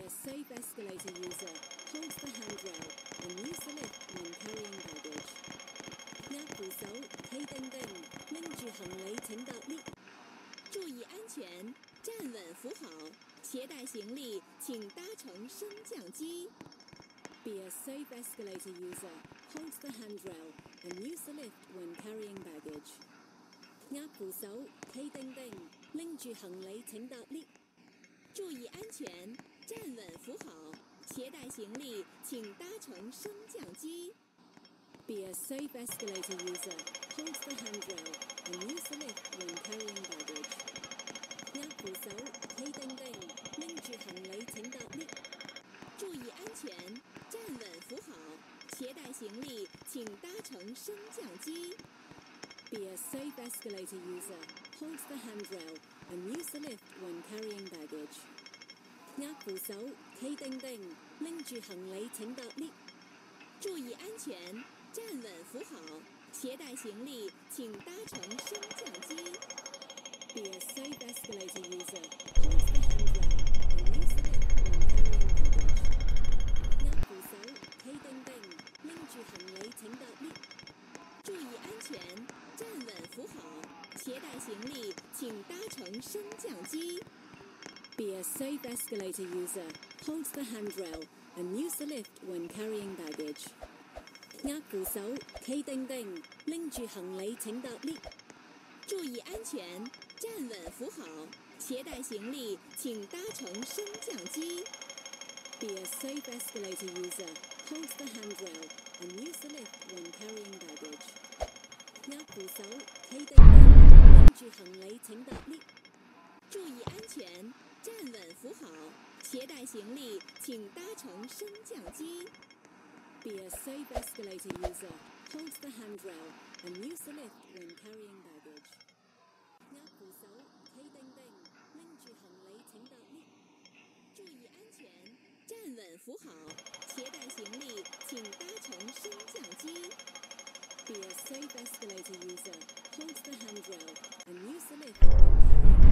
safe escalator user holds the handrail and use the lift when carrying baggage. 握扶手，企定定，拎住行李請搭 lift。注意安全，站稳扶好。携带行李请搭乘升降机。Be a safe escalator user. Hold the handrail and use the lift when carrying baggage. 握扶手，企定定，拎住行李請搭 lift。注意安全，站穩扶好。携带行李请搭乘升降机。Be a safe escalator user. Hold the handrail and use the lift when carrying baggage. 握扶手，企定定，拎住行李請搭 lift。注意安全，站穩扶好。携带行李请搭乘升降机。Be a safe escalator user. Hold the handrail and use the lift when carrying baggage. 握扶手，企定定，拎住行李請搭 lift。注意安全，站穩扶好。携带行李请搭乘升降机。Be a safe escalator user. Hold the handrail and use the lift when carrying baggage. 握扶手，企定定，拎住行李請搭 lift。注意安全，站穩扶好。携带行李请搭乘升降机。Be a safe escalator user. Hold the handrail and use the lift when carrying baggage. 握扶手，企定定，拎住行李請搭 lift。注意安全，站穩扶好。携带行李请搭乘升降機。Be a safe escalator user. Hold the handrail and use the lift when carrying baggage. 握扶手，企定定，拎住行李請搭 lift。注意安全，站穩扶好。携带行李请搭乘升降機。Be a safe escalator user. Hold the handrail and use the lift when carrying baggage. 握扶手，企定定，拎住行李請搭 lift。注意安全，站穩扶好。携带行李请搭乘升降機。Be a safe escalator user. Hold the handrail and use the lift when carrying